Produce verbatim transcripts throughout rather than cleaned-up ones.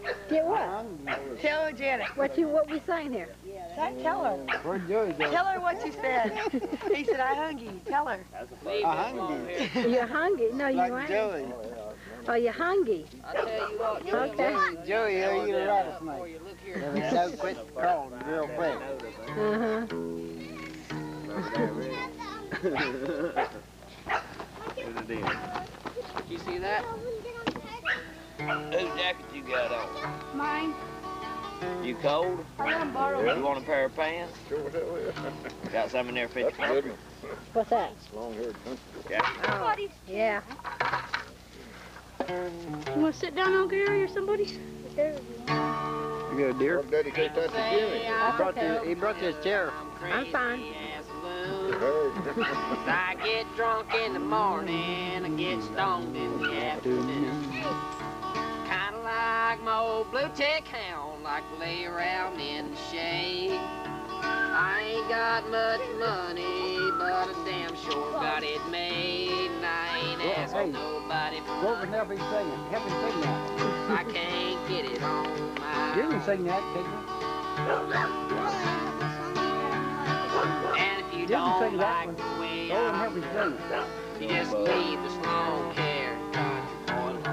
Get what? Tell Janet. What you what we saying here? Say, tell her. Where'd Joey go? Tell her what you said. He said, I hungry. Tell her. I'm hungry. You're hungry? No, you Like ain't. Joey. Oh, you're hungry. I tell you what, Joey, Okay. Joey, he'll eat a rattlesnake. you look here. If he don't quit crawling real quick. Uh-huh. You see that? Whose jacket you got on? Mine. You cold? I let him borrow You want a pair of pants? Sure hell yeah. Got some in there fit That's a good one. What's that? Long-haired country. Yeah. Oh, yeah. You want to sit down, Uncle Gary, or somebody? You got a deer? Well, dedicate that to Jimmy. He brought, this, he brought this chair. I'm fine. I get drunk in the morning, I get stoned in the afternoon. Kinda like my old blue tick hound, like to lay around in the shade. I ain't got much money, but I damn sure got it made. And I ain't Well, asking hey, nobody for Go over and help him sing it. Help him sing that. I can't get it on my You can sing that, can't you? And if you You can don't sing that like one. the way Go over and help I'm him sing it. you just leave this long hair country boy alone.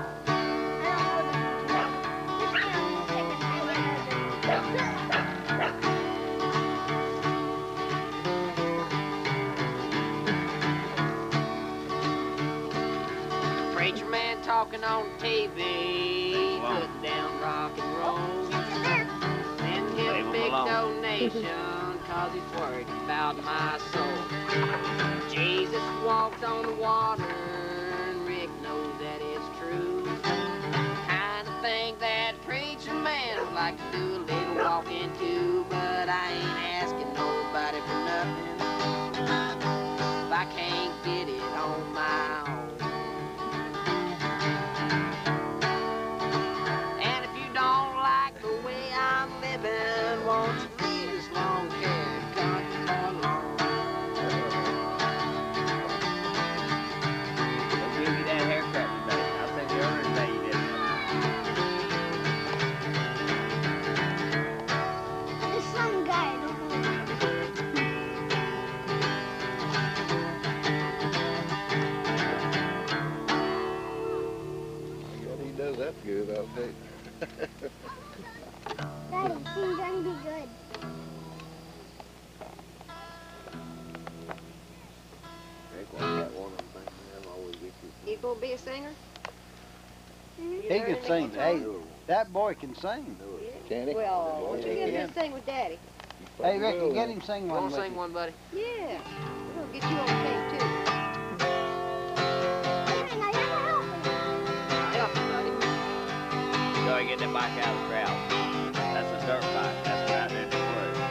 Preacher man talking on T V, putting down rock and roll. Send him a big donation, cause he's worried about my soul. Jesus walked on the water, and Rick knows that it's true. Kinda think that preacher man would like to do a little walking too, but I ain't asking nobody for nothing if I can't get it on my own. And if you don't like the way I'm living, won't you leave this long-haired country boy alone? I'll give you that haircut today. I'll think the other day you did. There's some guy. I don't know. Yeah, he does that good, I'll tell you. Daddy, she's gonna be good. You gonna be a singer? He can sing. Hey, that boy can sing. Can he? Well, why don't you get him Yeah. to sing with Daddy? Hey, Ricky, get him sing one Want to with sing you. one, buddy? Yeah. We're gonna get you on tape too. Now you're helping. Help me, buddy. Go and get that bike out of the crowd. That's a dirt bike. That's right there in the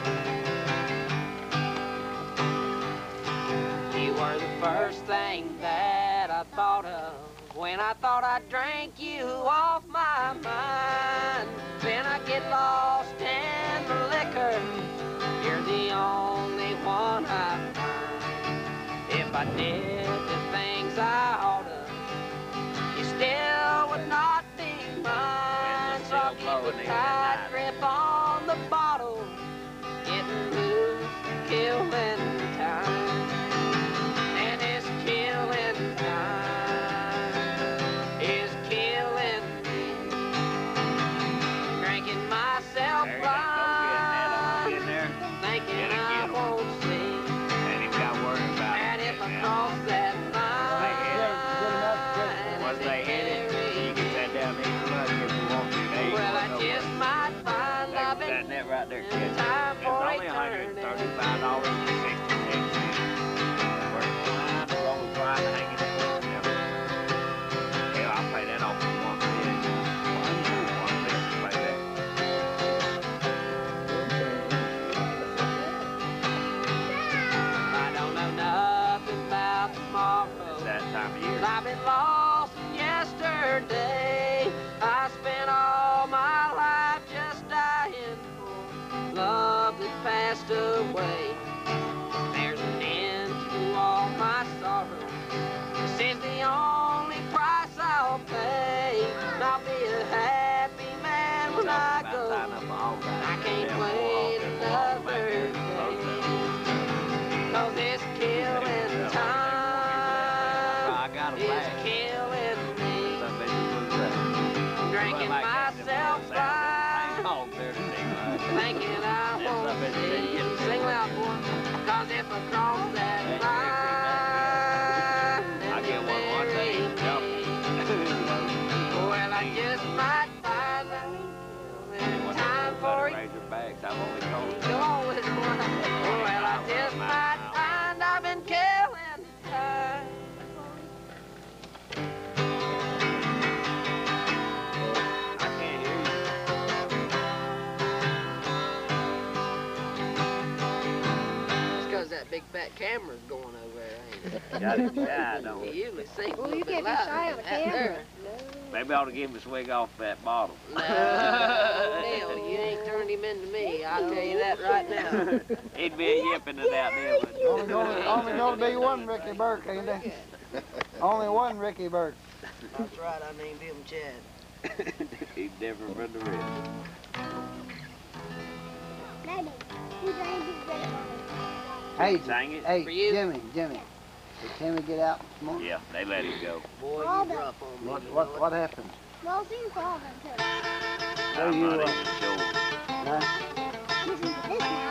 woods. You were the first thing that I thought of when I thought I drank you off my mind. Then I get lost in the liquor. You're the only one I find. If I did the things I oughta, you still would not be mine. So I'll keep a tight grip on the bottle, getting loose, killing time. And it's killing time, it's killing me. Drinking myself blind, thinking I won't see. And if I cross that line, Once they hit it, you can sit down in the mud if you want to. Well, I just might find love it. That net right there, kid. It's only one hundred thirty-five dollars and sixty I can't wait another day. Cause it's killing time. It's killing me. Drinking myself by. Thinking I won't see. Sing loud, boy. Cause if I cross that line, then you marry me. Well, I just might find out it's time for you. Go on with it, boy. Well, I just might find I've been killing time. I can't hear you. It's cause that big fat camera's going over there, ain't it? Got it shy, don't He it? usually sings a Well, little you bit can't be louder shy than of a that camera. there. Maybe I ought to give him a swig off that bottle. No, Neil, you ain't turned him into me. I'll tell you that right now. He'd be a yipping it out there. But Only gonna, only gonna be one Ricky Burke, ain't there? Only one Ricky Burke. That's right, I named him Chad. he's different from the rest. Daddy, he's trying to be good at Hey, Sang it? hey, For you? Jimmy, Jimmy. Did Timmy get out this morning? Yeah, they let him go. Boy, All you the- rough on me. What, you what, know what happened? Well, it seems all of them too. Oh, I'm you, not uh, even sure. Huh? Listen to this now.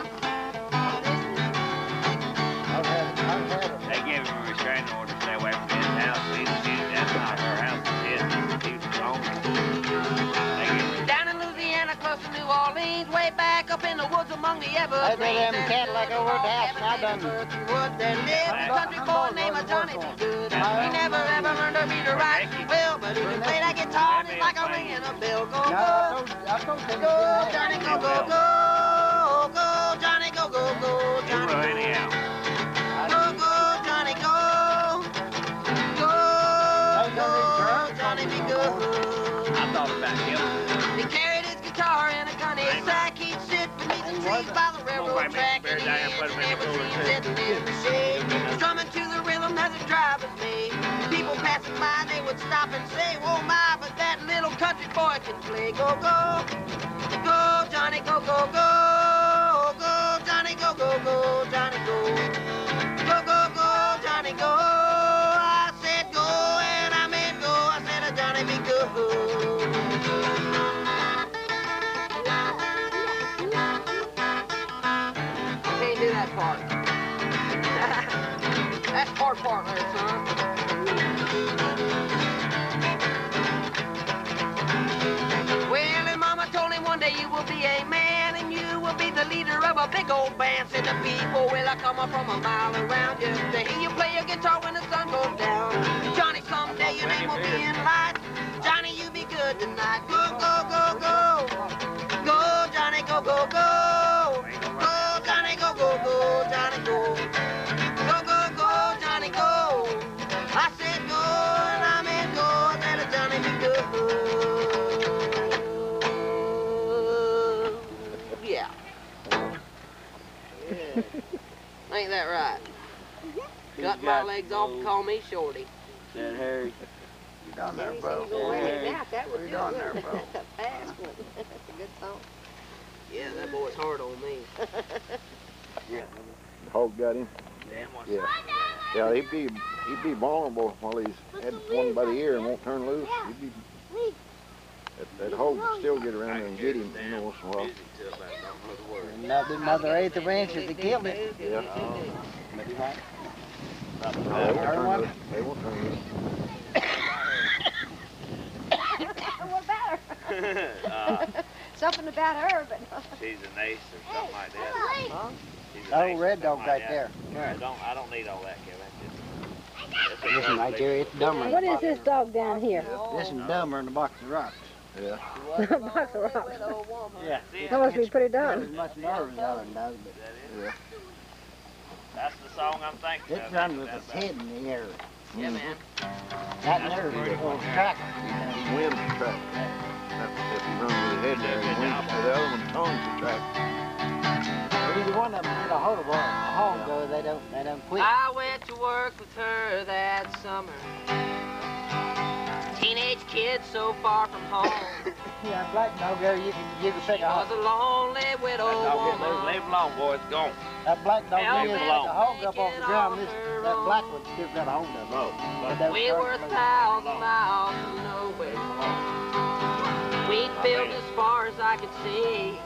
I've had, I've had a They gave him a restraining order to stay away from his house. He was shooting. That's not her house. It's his. He was wrong. They gave him Down in Louisiana, close to New Orleans, way back up in the woods among the evergreens. them Cadillac over at the house, and I done- There lived a country boy named Johnny B. Good. He never ever learned to read or write well, but he could play that guitar just like a ringing a bell. Go, No, I go, told, I told Timmy. go, Johnny, go, go, go, go, Johnny, go, go, go, He Johnny, will go. anyhow. Go, go, Johnny, go. Go, go, Johnny, be good. I thought about killing him. He carried his guitar in a gunny sack. He'd sit beneath the trees by the railroad track. And he never seen sitting in the shade, strumming to the rhythm as it driving me. People passing by, they would stop and say, "Oh my, but that little country boy can play." Go, go, go, Johnny, go, go, go, go, Johnny, go, go, go, Johnny, go, go, go, go, Johnny, go. I said go and I meant go. I said, uh, Johnny, be good. Can't do that part. That's hard part there, son. Well, and Mama told him one day you will be a man and you will be the leader of a big old band. Said the people will I come up from a mile around you to hear you play your guitar when the sun goes down. Johnny, someday your name will be in lights. Johnny, you be good tonight. Go, go, go, go. Go, Johnny, go, go, go. Go, Johnny, go, go, go, Johnny, go. Go, go, go, Johnny, go. I said go, and I meant go. I said Johnny, be good. Yeah. Ain't that right? Cut my legs off and call me Shorty. Said Harry. You down there, He bro. said he's gonna wait it out. That would We're do down it. there, bro. Fast one. That's a good song. Yeah, that boy's hard on me. The hog got him. Damn, what's Yeah. Yeah, he'd be he'd be vulnerable while he's had one by the ear and won't turn loose. He'd be that, that hog would still get around there and get him, you know, once in a while. Another Mother Eighth of Ranches that killed it. Yeah. But he might. They won't Heard turn one? loose. They won't turn loose. What about her? uh, Something about her, but she's an ace or something like that. huh? She's an Oh, ace or red something dog like right that. there. I don't, I don't need all that, Kevin. Just, Listen right there, it's dumber. What is this dog down here? This is dumber than a box of rocks. Yeah. A box of rocks. Yeah. That must be pretty Not dumb. as much nerves out of it does, but Yeah. That's the song I'm thinking it of. runs with its head in the air. Yeah, man. That nerve is a little track. Wind's the track. That's if he runs with his head there, the wind's the other one, tongue's the track. Either one of them get a hold of a hog, though, they don't, they don't quit. I went to work with her that summer. Teenage Teenage kid so far from home. Yeah, black dog there, you can, you can take She a was hog. a lonely widow That dog get loose. woman. Leave him alone, boy. It's gone. That black dog Well, there, you man, take a hog up off the ground. This, that black one's still got a hold of it. No. But that We was were a hard to lose. thousand miles from nowhere. We'd built as far as I could see.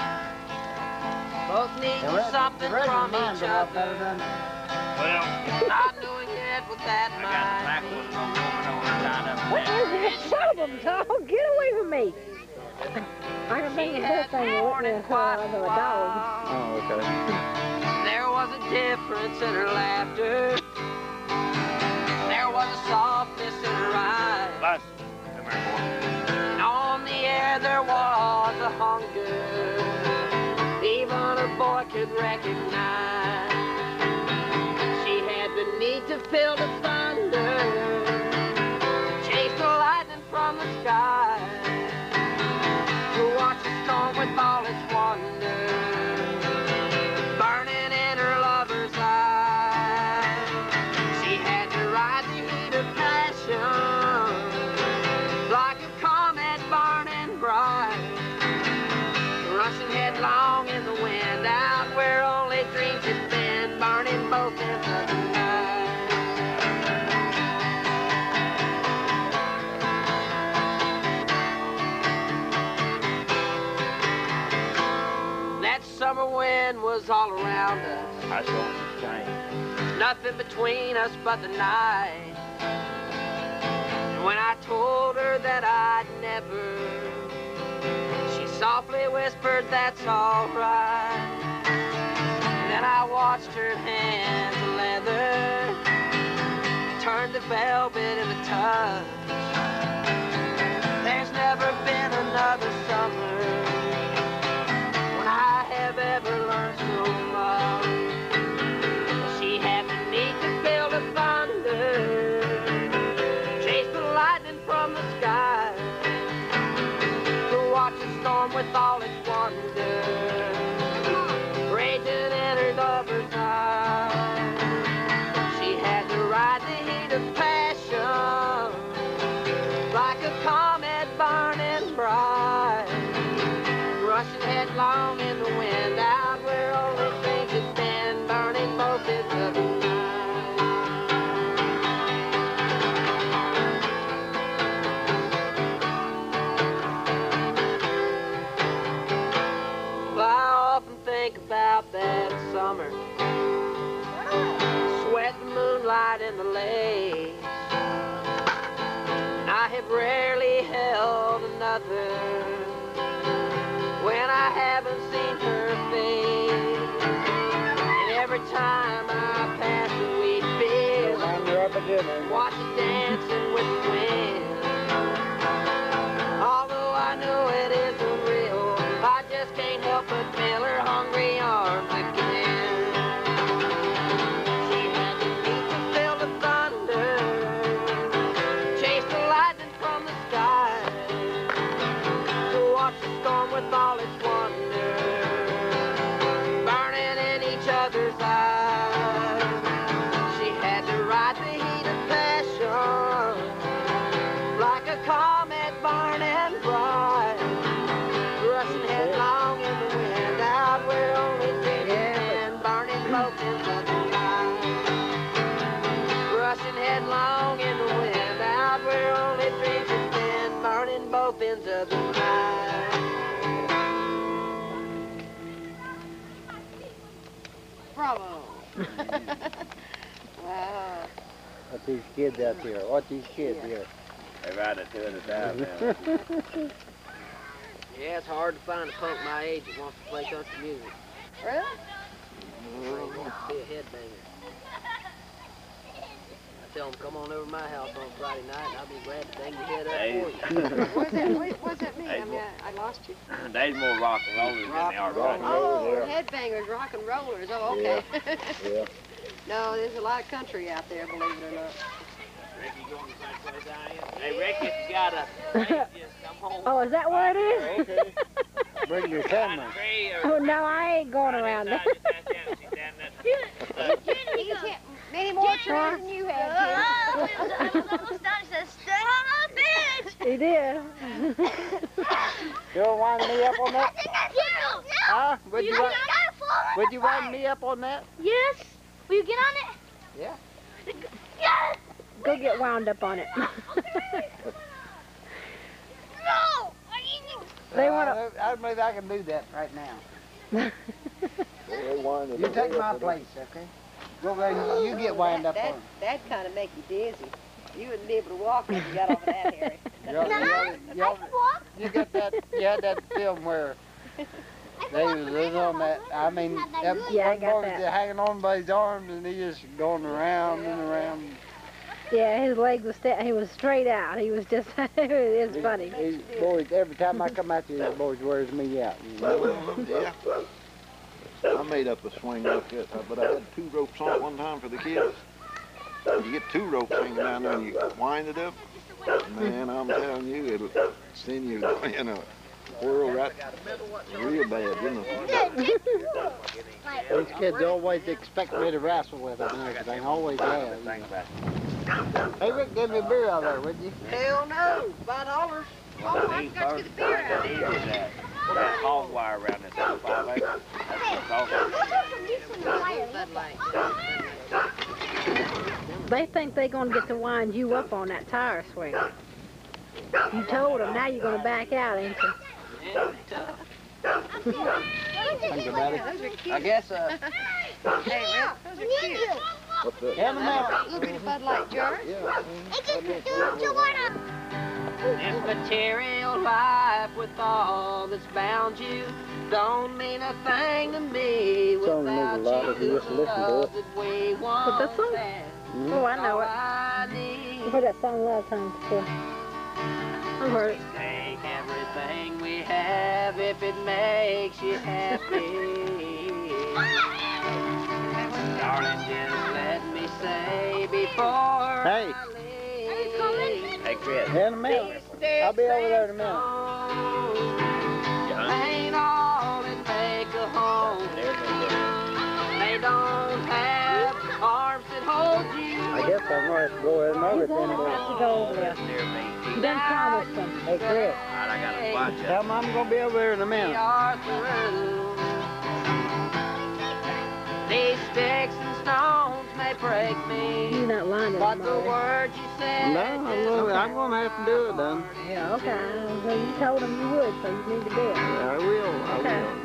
Both needing The rest- something the rest of from mine's each a lot better other. than Well, Not knowing yet what that I got the might backwoods be. woman over there tied up. What is this? Son of a dog, get away from me. I can think She of had this thing been with mourning me quite under a a dog. while. Oh, okay. There was a difference in her laughter. There was a softness in her eyes. Bus. Come here, boy. And on the air there was a hunger even a boy could recognize. She had the need to feel the thunder, chase the lightning from the sky, to watch the storm with all its wonder burning in her lover's eyes. She had to ride the heat of passion like a comet burning bright, rushing headlong in the wind out where only dreams had been, burning both ends of the night. That summer wind was all around us, I saw him change. nothing between us but the night. And when I told her that I'd never, she softly whispered, that's all right. Then I watched her hands of leather turn to velvet in a touch. There's never been another summer when I have ever learned so much. She had the need to feel the thunder, chase the lightning from the sky, to watch the storm with all its wonder raging in her lover's eyes. She had to ride the heat of passion like a comet burning bright, rushing headlong in the wind out where only things had been, burning both ends of the night. Well, I often think about that summer, sweat the moonlight in the lakes. And I have rarely held another when I haven't seen her face. And every time I pass a wheat field, watch it dancing with the wind. Although I know it isn't real, I just can't help but feel her hungry arms again. She had the need to feel the thunder, chase the lightning from the sky, to watch the storm with all its wonder burning in each other's eyes. She had to ride the heat of passion like a comet burning bright, rushing headlong in the wind out where only dreams had been, burning both ends of the night. Rushing headlong in the wind out where only dreams had been, burning both ends of the night. Bravo. Wow. Watch these kids out here. Watch these kids here. They ride it two at a time now. Yeah, it's hard to find a punk my age that wants to play country music. Really? Wants to be a headbanger. I tell them, come on over to my house on Friday night, and I'll be glad to bang your head up Hey. for you. What does that, what, what does that mean? Hey, I mean, I, I lost you. There's more rock and rollers than Rock they are and roll. country. Oh, headbangers, rock and rollers. Oh, okay. Yeah. No, there's a lot of country out there, believe it or not. Ricky, you going to the same place I am? Hey, Ricky, you got a just come home. Oh, is that what it is? Okay. Bring your Behind camera. the tree or Oh, no, I ain't going around there. Just down, just down, she's down that- He can hit many more trees than you have, I was almost done. She said, stop it! He did. You wanna wind me up on that? No, no. Huh? Would you, You wi- gotta fall would you wind me up on that? Yes. Will you get on it? Yeah. Yes. Go get wound up on it. No. They wanna- Uh, I don't believe I can do that right now. They wind it You up. take my place, okay? Go there and you get wound up that, on it. that kind of make you dizzy. You wouldn't be able to walk if you got over that, Harry. You, No, you, I you, can walk. you got that, you had that film where I can they walk, was but was I on don't that, know. I mean, It's not that that good. Yeah, I one got boy was that. just hanging on by his arms and he just going around and around. Yeah, his legs was sta he was straight out. He was just it was funny. He, boys, every time I come out here, the boys wears me out. You know? Yeah. I made up a swing like that, uh, but I had two ropes on it one time for the kids. You get two ropes hanging down there and you wind it up. Man, I'm telling you, it'll send you in a whirl right real bad, you know. These kids always expect me to wrestle with them and everything, always have. Hey Rick, give me a beer out there, would you? Hell no. Five dollars. Oh, I got to get the beer out. Is that, that hog wire around this five acres. That's what it's called. They think they're gonna get to wind you up on that tire swing. You told them, now you're gonna back out, ain't you? Think about it. Those are cute. I guess, uh, Hey, Rick, those are cute. What's that? Hand them out. Look at the Bud Light jar. Yeah. This material life with all that's bound you don't mean a thing to me Song means a without lot if you you. just listen to it. Love that we once that song? had. Oh, I know it. I need I've heard that song a lot of times before. I've heard it. take everything we have if it makes you happy. Darling, just let me say before Hey. I leave. hey Chris. Hand them out. I'll be over there in a minute. You hungry? Ain't all that make a home. They don't have arms that hold you. I guess I'm gonna have to go ahead and over He's it gonna then. have to go over there. He done promised them. Hey Chris, Alright, I got a bunch of tell them I'm gonna be over there in a We minute. are through. These sticks and stones may break me, You're not lying to but them the already. words you said. No, I'm gonna, I'm gonna have to do it then. Yeah, okay. Well, you told them you would, so you need to do it. Yeah, I will, I Okay. will.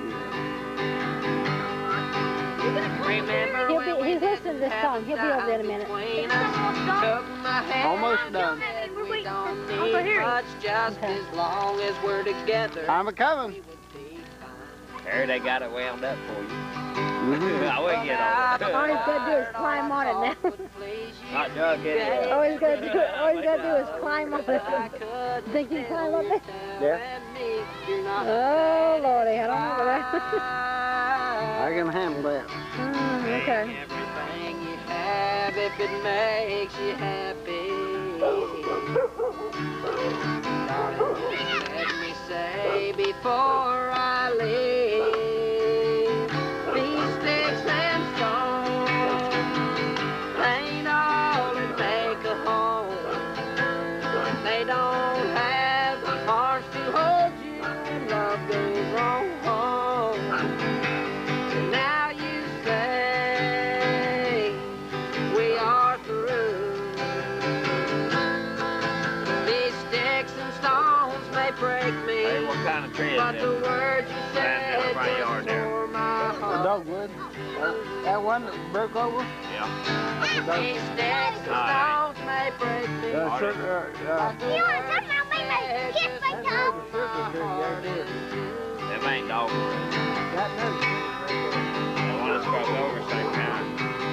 Remember He'll when be- we he's listening to this didn't song. He'll be have over there in a time minute. between us? Took my hand Almost done. and said we don't need much, just Okay. as long as we're together. I'm a coming. we would be fine. Harry, they got it wound up for you. Mhm. I wouldn't get on All he's it. gotta do is climb on it now. Not Doug, get it. All he's gotta do, all he's gotta do is climb on it. Think you can climb up there? Yeah. Oh, Lordy, I don't know about that. I can handle that. Mm, okay. Everything you have if it makes you happy. Darling, let me say before I leave, these sticks and stones ain't all that make a home. They don't have arms to hold you when love goes wrong. Now you say we are through. These sticks and stones may break me, Hey, what kind of tree is but the this? words you Down said there in the front yard just there. for my The heart. dogwood. That, that one that broke over? Yeah. These sticks and stones may break me, Uh, sugar, uh, but the You wanna words talk about my kiss my that's dog? the sugar tree there too. Them ain't dogwood. That knows. They want to scrub over same time.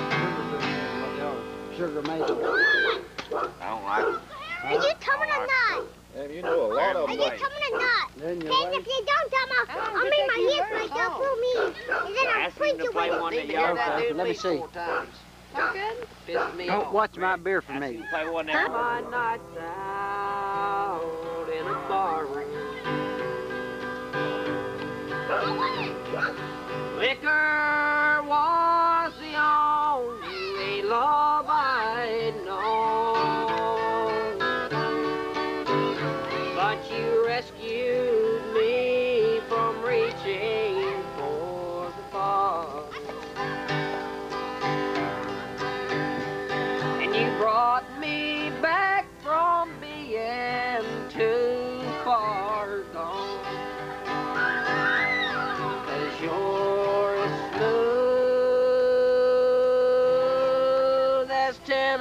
Sugar maple. I don't like it. Are you coming or not? And you know a lot of Are them. you coming or not? Then you Because wait. if you don't come out, I'll make my ears myself for me. And then I'll Ask him print to you play with one it. that Need to y'all hear that Okay, dude let me at least see. four times. Okay. Pissed me Don't off. watch my beer for Ask him me. to play one that My nights out in a bar room. Liquor was the only love I'd known.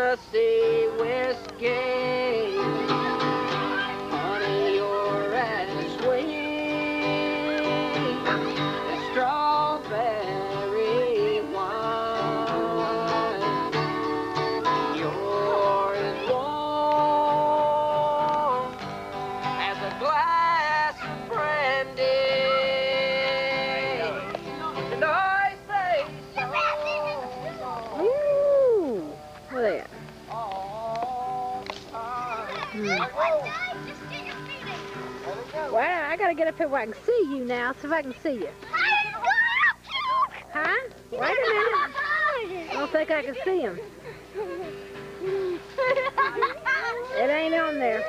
Tennessee whiskey. Honey, you're as sweet as strawberry wine. You're as warm as a glass of brandy. And I say so. Ooh, look at that. Wow, I gotta get up here where I can see you now, see if I can see you. Huh? Wait a minute. I don't think I can see him. It ain't on there.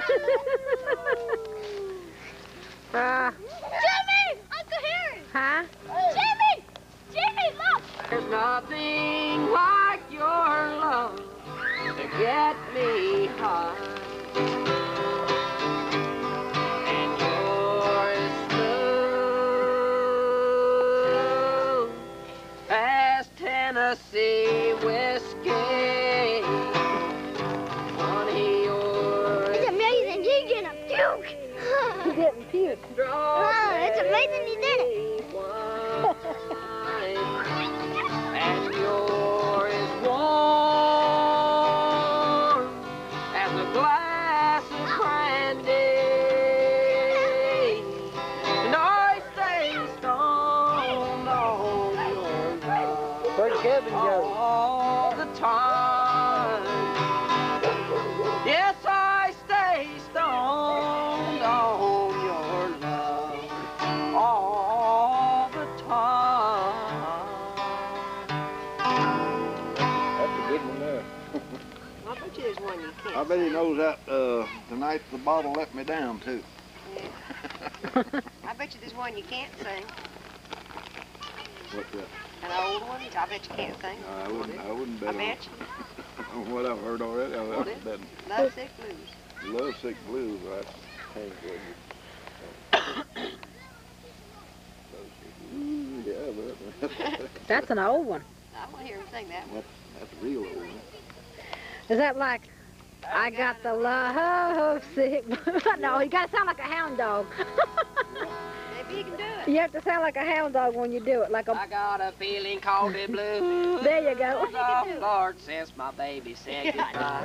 uh, Jimmy! Uncle Harry! huh? Jimmy! Jimmy, look! There's nothing like your love to get me high. And you're as smooth as Tennessee whiskey. Honey, you're It's amazing you get a puke! He didn't puke. Oh, it's amazing you did it! And you're as warm as a glass of brandy. And I stay stoned on your love Where'd Kevin go? all the time. Yes, I stay stoned on your love all the time. That's a good one there. I bet you there's one you can't I bet he sing. knows that uh, Tonight the Bottle Let Me Down, too. I bet you there's one you can't sing. What's that? An old one, I bet you can't sing. I wouldn't, I wouldn't I bet on bet you. on what I've heard already. I What wouldn't is? bet. Love Sick Blues. Love Sick Blues, right? Ain't good. Ooh, yeah, but That's an old one. I want to hear him sing that one. that's, that's real old. Huh? Is that like, I got the love sick? No, you gotta sound like a hound dog. Maybe you can do it. You have to sound like a hound dog when you do it, like a. I got a feeling called the blues. There you go. Oh, Lord, since my baby said goodbye.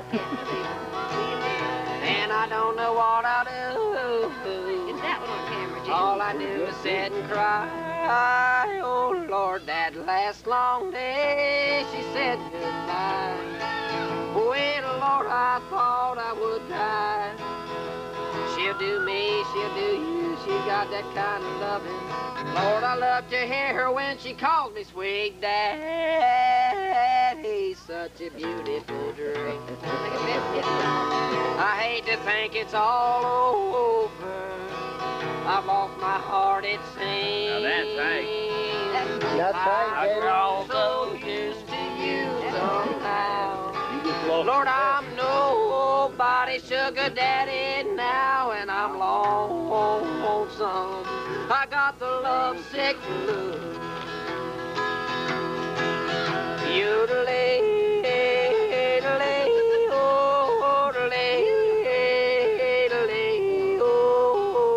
And I don't know what I'll do. Get that one on camera, Jim. All I do is sit and cry. Oh, Lord, that last long day she said goodbye. Well, Lord, I thought I would die. She'll do me, she'll do you. She got that kind of loving. Lord, I love to hear her when she calls me sweet dad. He's such a beautiful dream. I hate to think it's all over. I've lost my heart, it seems. Now that's right. That's right, I'm Daddy. all so used to you somehow. You just lost Lord, your I'm nobody's sugar daddy now, and I'm lonesome. I got the lovesick blues. Yodelay, yodelay, oh, yodelay, yodelay, oh,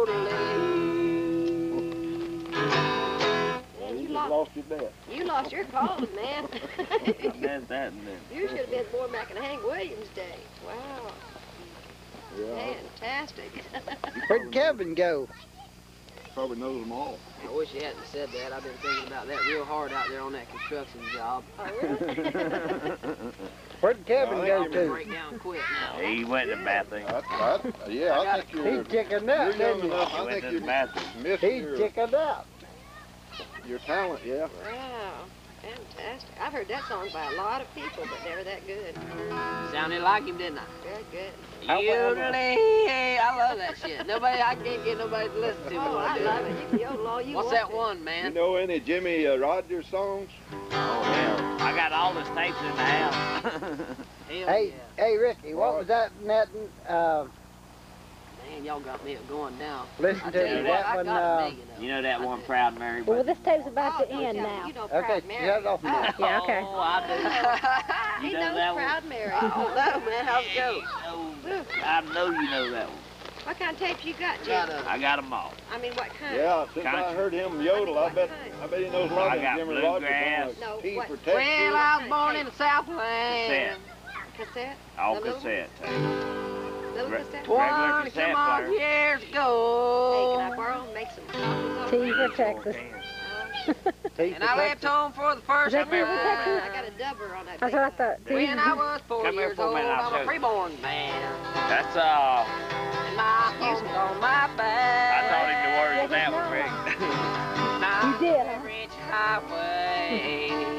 yodelay. Man, you You just lost, lost your bet. you lost your cause, man. There's that and then. You should have been born back in Hank Williams' day. Wow. Yeah, Fantastic. Where'd Kevin go? probably knows them all. I wish you hadn't said that. I've been thinking about that real hard out there on that construction job. Oh, really? Where'd Kevin I go think to? Break down quick now. He went to the bathroom. I, I, yeah, I think you're, He chickened you're out, young didn't he? enough. He I went think to the you're bathroom. missing He your, chickened out. your talent, yeah. Wow. Fantastic. I've heard that song by a lot of people, but never that good. Sounded like him, didn't I? Good, good. How- Yodelay, I love that shit. Nobody, I can't get nobody to listen to me. Oh, when I do love it. it. You can yodel all you What's want that to. one, You man? know any Jimmy uh, Rogers songs? Oh, yeah. I got all his tapes in the house. Hell Hey, yeah. hey, Ricky, what was that, Nathan? Uh, Man, y'all got me going now. Listen I to tell you me, what, that I one, got a uh, million of them. You know that one Proud Mary? Well, this tape's about Oh, to end now. You know Okay, Proud Mary. shut it off now. Yeah, okay. Oh, I He You know knows that one? Proud Mary. I don't know, man. How's it go? do. I know you know that one. What kind of tapes you got, Jim? Got a, I got them all. I mean, what kind? Yeah, since I Country. heard him yodel, I bet I bet he knows a lot I of got Jimmy bluegrass. Rogers No, on T what- for well, Texas. well, I was born in the Southland. Cassette. Cassette? All The little cassette. Little Re- cassette? Regular Twenty cassette some odd player. years Hey, ago. can I borrow and make some copies of T it? for Texas. T And for I left Texas. home for the first Is that time. T for Texas? I got a dubber on that That's big what I one. thought. T. When I was four Come here years for a old, minute, I'll I'm show a you. freeborn man. That's, uh, And my home's on my back. I taught him the words of that one, Rick. Now You did, huh? every inch highway.